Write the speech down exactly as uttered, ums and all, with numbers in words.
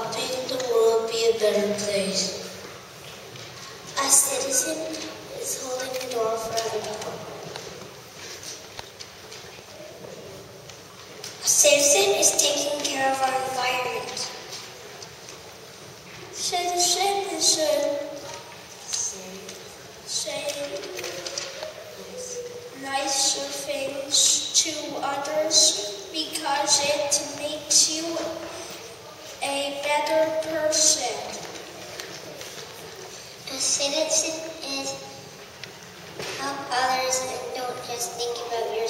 helping the world be a better place. A citizen is holding the door for other people. A citizen is taking care of our environment. Citizen is a saying nicer things to others because it makes you a better person. A citizen is help others and don't just think